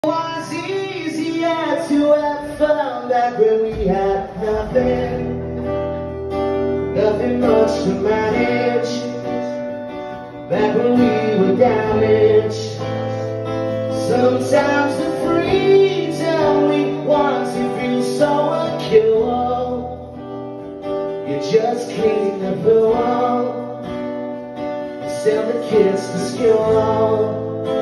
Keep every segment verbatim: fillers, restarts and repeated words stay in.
Was easier to have fun back when we had nothing, nothing much to manage, back when we were damaged. Sometimes the freedom we want to feel so secure. You just clean up the wall, send the kids to school.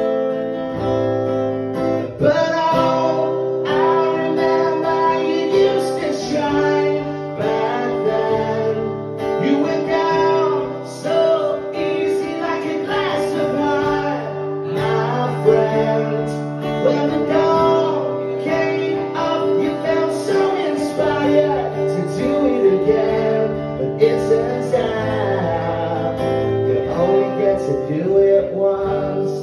But oh, I remember you used to shine back then. You went down so easy like a glass of wine, my friend. When the dawn came up, you felt so inspired to do it again. But it turns out you only get to do it once.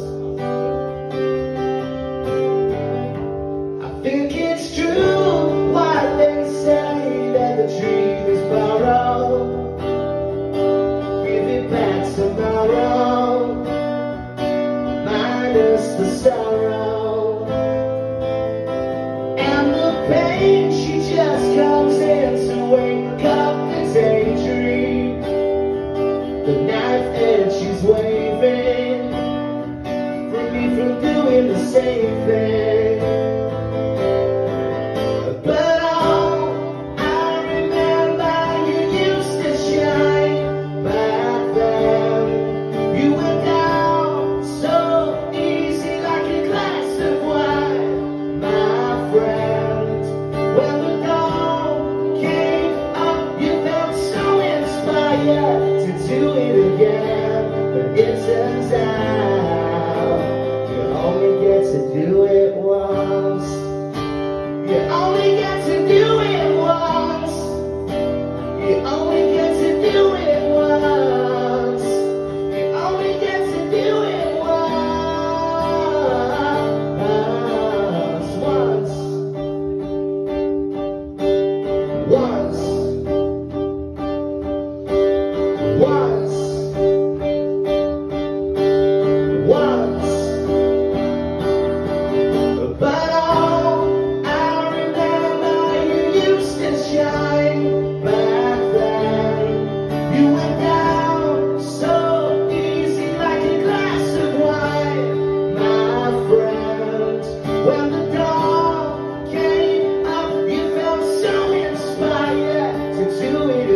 I think it's true what they say, that the dream is borrowed. Give it back tomorrow, minus the sorrow. And the pain, she just comes in to wake up the daydream. The knife edge she's waving, from me from doing the same thing. To do it again, but it turns out you only get to do it once. You only get to do it once. You only get to do it once. You only get to do it once. Once. Once. Once, once, but oh, I remember you used to shine back then. You went down so easy like a glass of wine, my friend. When the dawn came up, you felt so inspired to do it